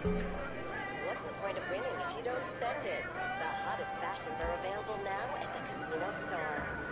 What's the point of winning if you don't spend it? The hottest fashions are available now at the casino store.